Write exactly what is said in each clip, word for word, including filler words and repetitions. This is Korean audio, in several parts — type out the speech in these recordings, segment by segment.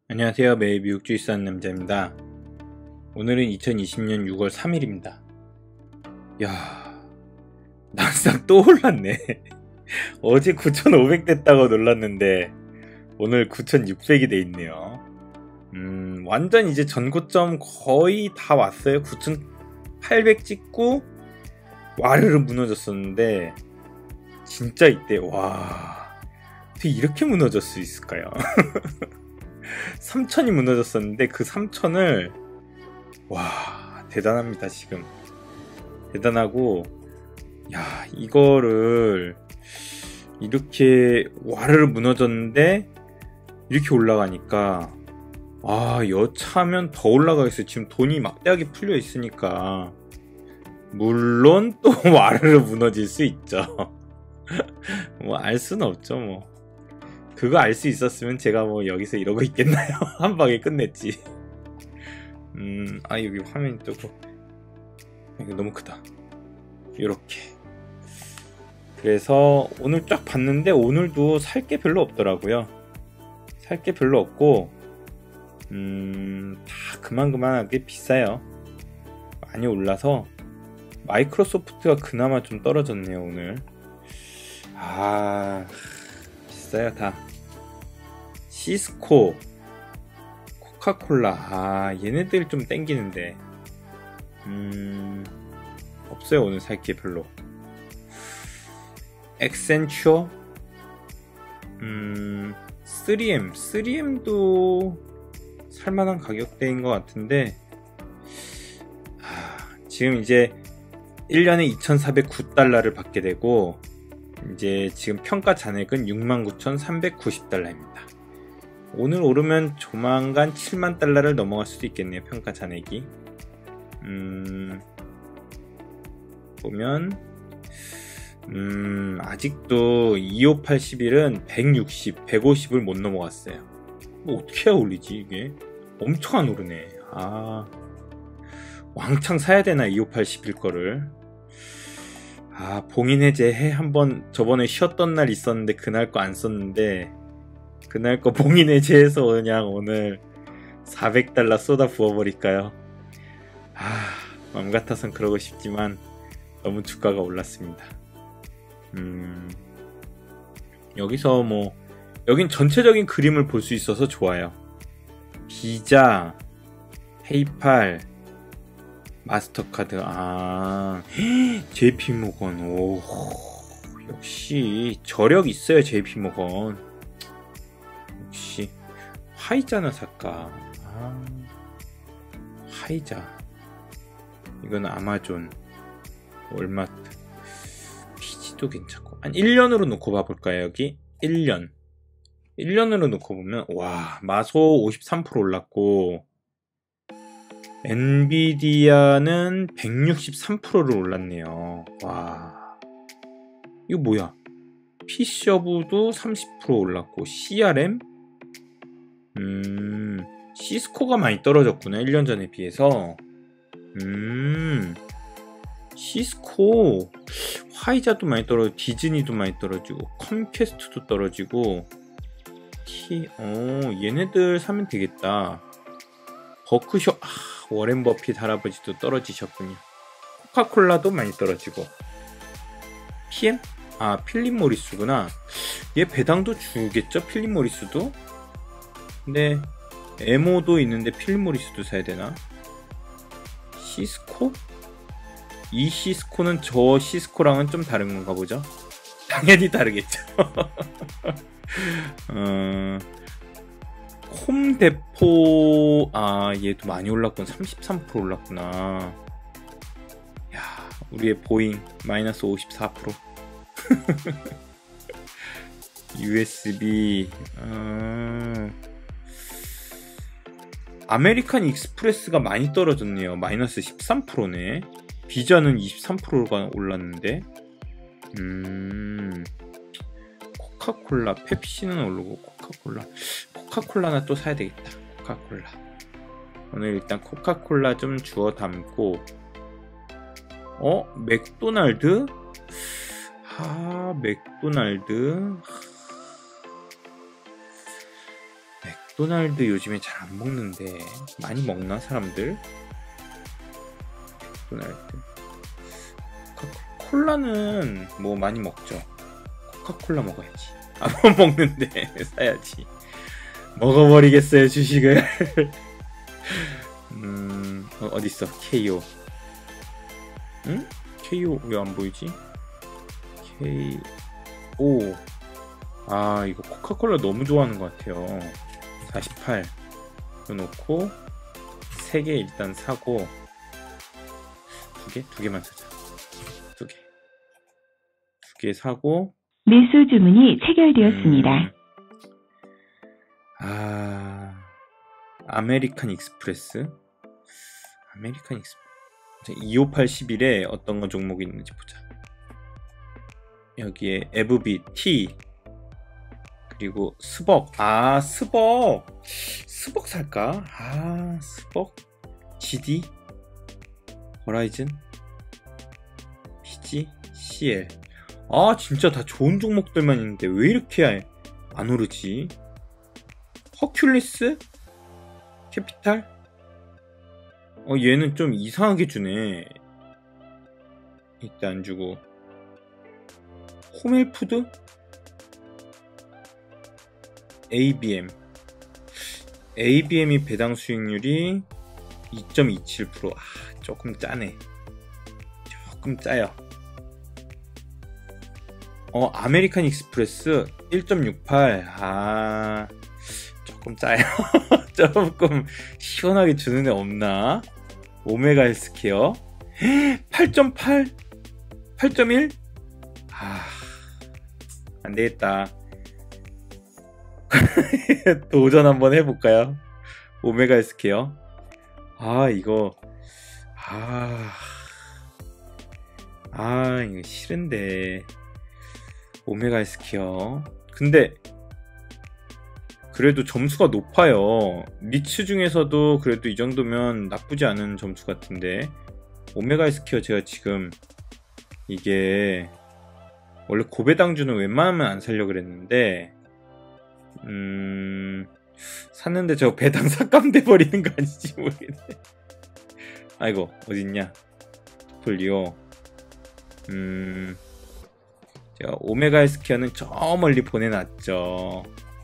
안녕하세요. 매일 미국주의 사는 남자입니다. 오늘은 이천이십년 유월 삼일입니다. 야, 나스닥 또 올랐네. 어제 구천오백 됐다고 놀랐는데 오늘 구천육백이 돼 있네요. 음, 완전 이제 전고점 거의 다 왔어요. 구천팔백 찍고 와르르 무너졌었는데 진짜 이때 와, 어떻게 이렇게 무너질 수 있을까요? 삼천이 무너졌었는데 그 삼천을 와, 대단합니다. 지금 대단하고, 야, 이거를 이렇게 와르르 무너졌는데 이렇게 올라가니까 아, 여차하면 더 올라가겠어요. 지금 돈이 막대하게 풀려 있으니까. 물론 또 와르르 무너질 수 있죠. 뭐 알 수는 없죠. 뭐 그거 알 수 있었으면 제가 뭐 여기서 이러고 있겠나요? 한 방에 끝냈지. 음, 아, 여기 화면이 뜨고. 이거 너무 크다. 요렇게. 그래서 오늘 쫙 봤는데 오늘도 살 게 별로 없더라고요. 살 게 별로 없고, 음, 다 그만그만하게 비싸요. 많이 올라서 마이크로소프트가 그나마 좀 떨어졌네요, 오늘. 아, 비싸요, 다. 시스코, 코카콜라, 아, 얘네들 좀 땡기는데. 음, 없어요, 오늘 살 게 별로. 액센추어, 음, 쓰리엠, 쓰리엠도 살만한 가격대인 것 같은데, 아, 지금 이제 일 년에 이천사백구 달러를 받게 되고, 이제 지금 평가 잔액은 육만 구천삼백구십 달러입니다. 오늘 오르면 조만간 칠만 달러를 넘어갈 수도 있겠네요. 평가 잔액이. 음, 보면 음, 아직도 이오팔십일은 백육십, 백오십을 못 넘어갔어요. 뭐 어떻게 해야 올리지 이게? 엄청 안 오르네. 아, 왕창 사야 되나 이오팔십일 거를. 아, 봉인해제 해 한번 저번에 쉬었던 날 있었는데 그날 거 안 썼는데 그날 거 봉인해제해서 그냥 오늘 사백 달러 쏟아 부어버릴까요? 아, 맘 같아선 그러고 싶지만 너무 주가가 올랐습니다. 음, 여기서 뭐 여긴 전체적인 그림을 볼 수 있어서 좋아요. 비자, 페이팔, 마스터카드, 아, 제이피모건, 오, 역시 저력 있어요. 제이피모건 역시. 화이자나 살까? 아, 화이자, 이건 아마존, 월마트, 피지도 괜찮고. 한 일 년으로 놓고 봐볼까요? 여기 일 년 일 년으로 놓고 보면 와, 마소 오십삼 퍼센트 올랐고 엔비디아는 백육십삼 퍼센트를 올랐네요. 와, 이거 뭐야? 피셔브도 삼십 퍼센트 올랐고, 씨알엠? 음, 시스코가 많이 떨어졌구나. 일 년 전에 비해서. 음, 시스코, 화이자도 많이 떨어지고, 디즈니도 많이 떨어지고, 컴캐스트도 떨어지고, 티, 어, 얘네들 사면 되겠다. 버크셔, 아, 워렌 버핏 할아버지도 떨어지셨군요. 코카콜라도 많이 떨어지고. 피엠? 아, 필립 모리스구나. 얘 배당도 주겠죠? 필립 모리스도? 근데 에모도 있는데 필립 모리스도 사야 되나? 시스코? 이 시스코는 저 시스코랑은 좀 다른 건가 보죠? 당연히 다르겠죠. 어, 홈데포, 아, 얘도 많이 올랐군. 삼십삼 퍼센트 올랐구나. 야, 우리의 보잉 마이너스 오십사 퍼센트. 유에스비, 어, 아메리칸 익스프레스가 많이 떨어졌네요. 마이너스 십삼 퍼센트네. 비자는 이십삼 퍼센트가 올랐는데. 음, 코카콜라, 펩시는 오르고 코카콜라, 코카콜라나 또 사야 되겠다. 코카콜라. 오늘 일단 코카콜라 좀 주워 담고. 어? 맥도날드? 아, 맥도날드. 맥도날드 요즘에 잘 안 먹는데 많이 먹나 사람들? 맥도날드 코카콜라는 뭐 많이 먹죠. 코카콜라 먹어야지. 안 먹는데 사야지. 먹어버리겠어요 주식을. 음 어, 어딨어 케이오. 응? 케이오 왜 안 보이지? 케이오. 아 이거 코카콜라 너무 좋아하는 것 같아요. 사십팔 넣어놓고 세 개 일단 사고 두 개? 두 개만 사자. 두 개. 두 개 사고 매수 주문이 체결되었습니다. 음, 아 아메리칸 익스프레스 아메리칸 익스프레스 이오팔일에 어떤 거 종목이 있는지 보자. 여기에 에브비 T 그리고 스벅. 아 스벅 스벅 살까? 아 스벅 지디 호라이즌 피지 씨엘. 아 진짜 다 좋은 종목들만 있는데 왜 이렇게 안 오르지? 허큘리스 캐피탈. 어 얘는 좀 이상하게 주네. 이때 안 주고 호멜푸드 에이비엠 에이비엠이 배당 수익률이 이 점 이칠 퍼센트. 아 조금 짜네. 조금 짜요. 어 아메리칸 익스프레스 일 점 육팔. 아 조금 짜요. 조금 시원하게 주는 애 없나? 오메가 헬스케어 팔 점 팔 팔 점 일. 아 안되겠다. 도전 한번 해볼까요? 오메가 헬스케어. 아 이거 아, 아 이거 싫은데 오메가 헬스케어. 근데 그래도 점수가 높아요. 리츠 중에서도 그래도 이 정도면 나쁘지 않은 점수 같은데 오메가 헬스케어 제가 지금 이게 원래 고배당주는 웬만하면 안 살려고 그랬는데 음... 샀는데 저 배당 삭감돼 버리는 거 아닌지 모르겠네. 아이고 어딨냐 폴리오. 음... 제가 오메가 헬스케어는 저 멀리 보내놨죠.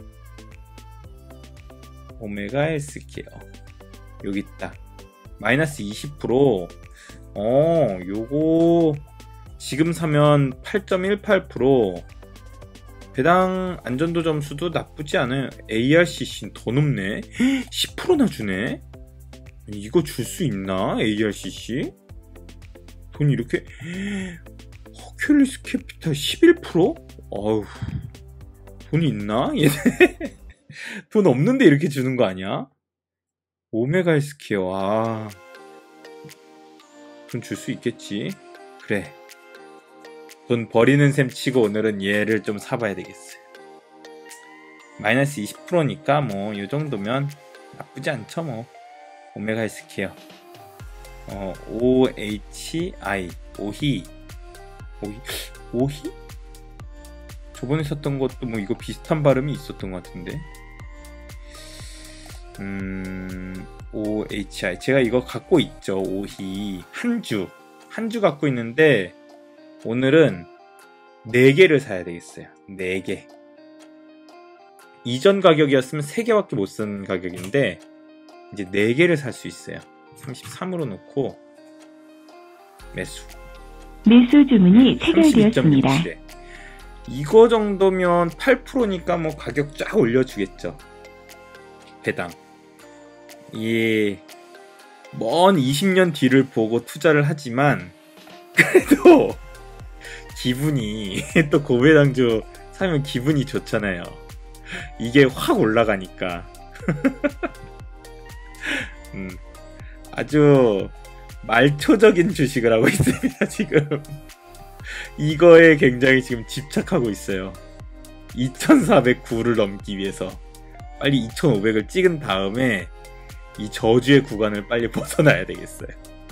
오메가 헬스케어 여기 있다. 마이너스 이십 퍼센트. 어 요거 지금 사면 팔 점 일팔 퍼센트. 배당 안전도 점수도 나쁘지 않아요. 에이알씨씨는 더 높네. 십 퍼센트나 주네. 이거 줄 수 있나? 에이알씨씨 돈 이렇게. 허큘리스 캐피탈 십일 퍼센트? 어휴 돈이 있나? 얘네 돈 없는데 이렇게 주는 거 아니야? 오메가 헬스케어. 아 돈 줄 수 있겠지. 그래 돈 버리는 셈 치고 오늘은 얘를 좀 사봐야 되겠어요. 마이너스 이십 퍼센트니까 뭐 요정도면 나쁘지 않죠 뭐. 오메가 헬스케어 어, 오에이치아이 오히 오히 오히? 저번에 썼던 것도 뭐 이거 비슷한 발음이 있었던 것 같은데. 음... 오에이치아이 제가 이거 갖고 있죠. 오히 한주 한주 갖고 있는데 오늘은 네 개를 사야 되겠어요. 네 개. 이전 가격이었으면 세 개밖에 못 쓴 가격인데 이제 네 개를 살 수 있어요. 삼십삼으로 놓고 매수. 매수 주문이 체결되었습니다. 이거 정도면 팔 퍼센트니까 뭐 가격 쫙 올려주겠죠. 배당. 예. 먼 이십 년 뒤를 보고 투자를 하지만 그래도 기분이 또 고배당주 사면 기분이 좋잖아요. 이게 확 올라가니까. 음, 아주 말초적인 주식을 하고 있습니다 지금. 이거에 굉장히 지금 집착하고 있어요. 이천사백구를 넘기 위해서 빨리 이천오백을 찍은 다음에 이 저주의 구간을 빨리 벗어나야 되겠어요.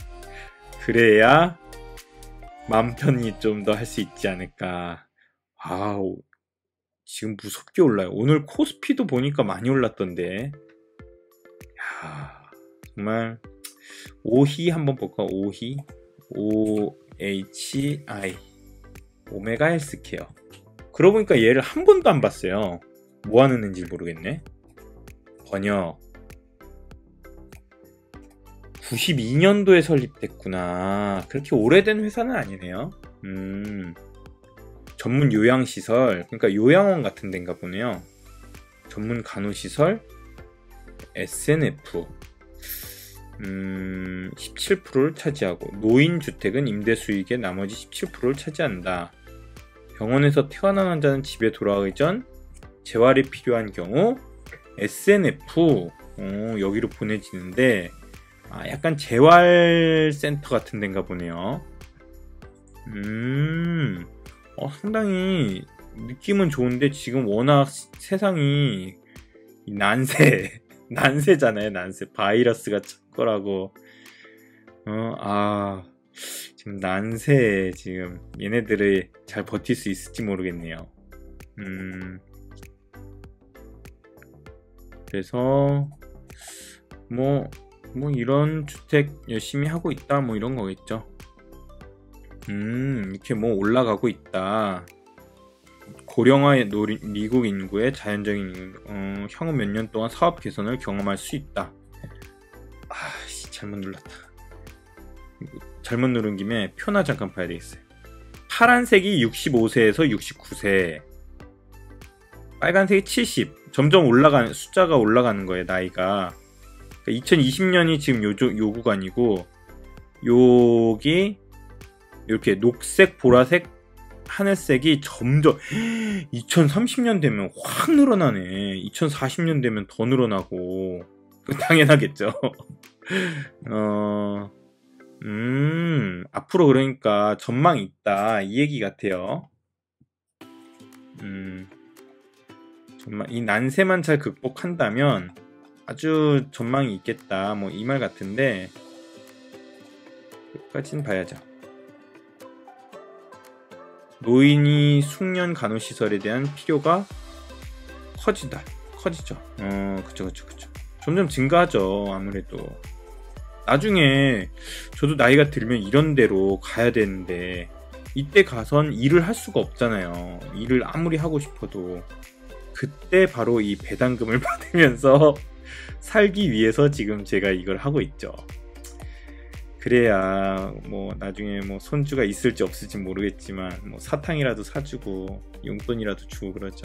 그래야 맘 편히 좀 더 할 수 있지 않을까. 아우 지금 무섭게 올라요. 오늘 코스피도 보니까 많이 올랐던데. 야, 정말 오히 한번 볼까? 오히 오 에이치 아이 오메가 헬스케어. 그러고 보니까 얘를 한 번도 안 봤어요. 뭐 하는 애인지 모르겠네. 번역 구십이 년도에 설립됐구나. 그렇게 오래된 회사는 아니네요. 음, 전문 요양시설, 그러니까 요양원 같은 데인가 보네요. 전문 간호시설 에스엔에프 음, 십칠 퍼센트를 차지하고, 노인주택은 임대 수익의 나머지 십칠 퍼센트를 차지한다. 병원에서 태어난 환자는 집에 돌아가기 전 재활이 필요한 경우 에스엔에프 어, 여기로 보내지는데, 아, 약간 재활센터 같은 데인가 보네요. 음, 어, 상당히 느낌은 좋은데 지금 워낙 세상이 난세 난세잖아요. 난세. 바이러스가 쳤거라고. 어, 아, 지금 난세, 지금 얘네들이 잘 버틸 수 있을지 모르겠네요. 음, 그래서 뭐, 뭐 이런 주택 열심히 하고 있다, 뭐 이런 거겠죠. 음, 이렇게 뭐 올라가고 있다. 고령화 노리, 미국 인구의 자연적인 어, 향후 몇 년 동안 사업 개선을 경험할 수 있다. 아, 씨, 잘못 눌렀다. 잘못 누른 김에 표나 잠깐 봐야 되겠어요. 파란색이 육십오 세에서 육십구 세, 빨간색이 칠십. 점점 올라가는, 숫자가 올라가는 거예요, 나이가. 그러니까 이천이십 년이 지금 요, 요 구간이고, 여기 이렇게 녹색, 보라색, 하늘색이 점점 이천삼십 년 되면 확 늘어나네. 이천사십 년 되면 더 늘어나고. 당연하겠죠. 어, 음, 앞으로 그러니까 전망이 있다, 이 얘기 같아요. 음, 전망, 이 난세만 잘 극복한다면 아주 전망이 있겠다, 뭐 이 말 같은데, 끝까지는 봐야죠. 노인이 숙련 간호시설에 대한 필요가 커지다, 커지죠. 어, 그쵸, 그쵸, 그쵸. 점점 증가하죠, 아무래도. 나중에 저도 나이가 들면 이런 데로 가야 되는데, 이때 가선 일을 할 수가 없잖아요. 일을 아무리 하고 싶어도. 그때 바로 이 배당금을 받으면서 살기 위해서 지금 제가 이걸 하고 있죠. 그래야 뭐 나중에 뭐 손주가 있을지 없을지 모르겠지만 뭐 사탕이라도 사주고 용돈이라도 주고 그러죠.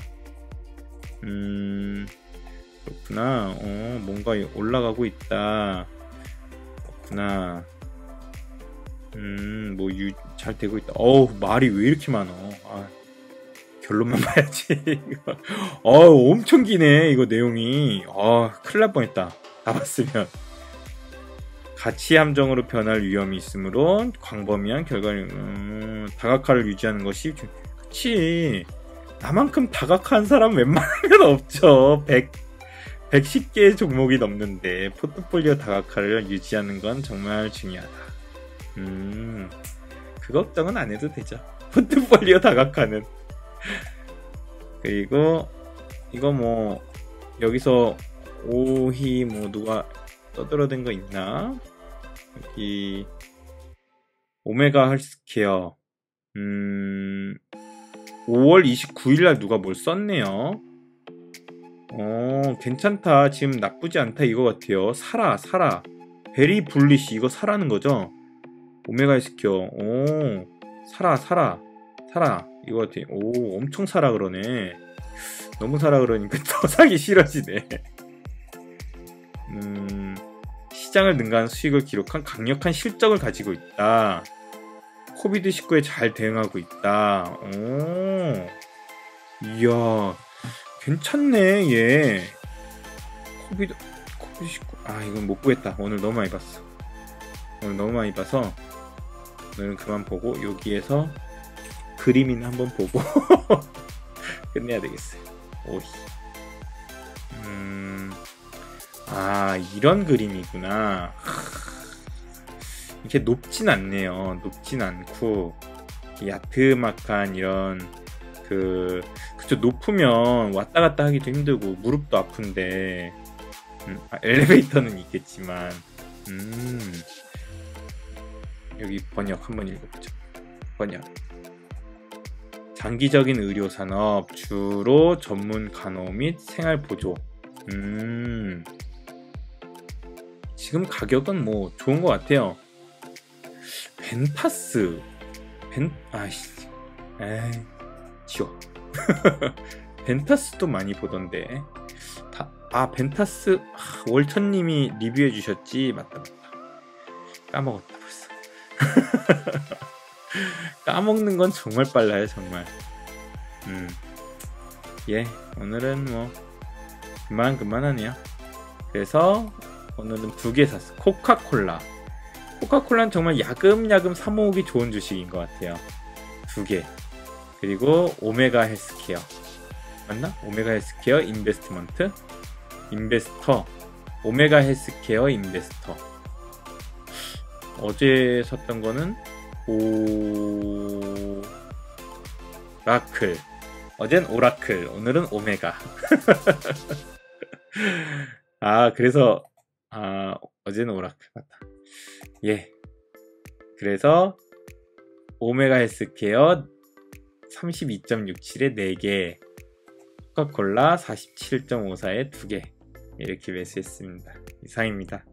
음, 그렇구나. 어, 뭔가 올라가고 있다. 그렇구나. 음, 뭐 잘 되고 있다. 어우, 말이 왜 이렇게 많어. 아, 결론만 봐야지. 어우, 엄청 기네, 이거 내용이. 아, 큰일 날 뻔했다, 다 봤으면. 가치 함정으로 변할 위험이 있으므로 광범위한 결과를, 음, 다각화를 유지하는 것이, 그치, 나만큼 다각화한 사람 웬만하면 없죠. 백, 백십 개의 종목이 넘는데 포트폴리오 다각화를 유지하는 건 정말 중요하다. 음, 그 걱정은 안 해도 되죠. 포트폴리오 다각화는. 그리고 이거 뭐 여기서 오히 뭐 누가 떠들어댄 거 있나? 여기 오메가 헬스케어, 음, 오월 이십구일 누가 뭘 썼네요. 어, 괜찮다. 지금 나쁘지 않다 이거 같아요. 사라, 사라. 베리 불리시, 이거 사라는 거죠? 오메가 헬스케어. 오, 사라, 사라, 사라. 이거 같아. 오, 엄청 사라 그러네. 너무 사라 그러니까 더 사기 싫어지네. 음, 시장을 능가한 수익을 기록한 강력한 실적을 가지고 있다. 코비드 십구에 잘 대응하고 있다. 오, 이야, 괜찮네, 얘. 코비드, 코비드 십구. 아, 이건 못 보겠다. 오늘 너무 많이 봤어. 오늘 너무 많이 봐서, 오늘은 그만 보고, 여기에서 그림이나 한번 보고, 끝내야 되겠어요. 오히. 음, 아, 이런 그림이구나. 이렇게 높진 않네요. 높진 않고, 야트막한 이런, 그, 그쵸, 높으면 왔다 갔다 하기도 힘들고 무릎도 아픈데 음, 아, 엘리베이터는 있겠지만 음, 여기 번역 한번 읽어보죠. 번역. 장기적인 의료산업, 주로 전문 간호 및 생활보조. 음, 지금 가격은 뭐 좋은 것 같아요. 벤파스, 벤, 아이씨, 에이, 지워. 벤타스도 많이 보던데. 다, 아, 벤타스, 아, 월천님이 리뷰해 주셨지. 맞다, 맞다. 까먹었다, 벌써. 까먹는 건 정말 빨라요, 정말. 음, 예, 오늘은 뭐, 그만, 그만하네요. 그래서, 오늘은 두 개 샀어. 코카콜라. 코카콜라는 정말 야금야금 사모으기 좋은 주식인 것 같아요. 두 개. 그리고 오메가 헬스케어. 맞나? 오메가 헬스케어 인베스트먼트? 인베스터. 오메가 헬스케어 인베스터. 어제 샀던 거는 오라클. 어젠 오라클. 오늘은 오메가. 아, 그래서 아, 어제는 오라클 맞다. 예. 그래서 오메가 헬스케어 삼십이 점 육칠에 네 개, 코카콜라 사십칠 점 오사에 두 개 이렇게 매수했습니다. 이상입니다.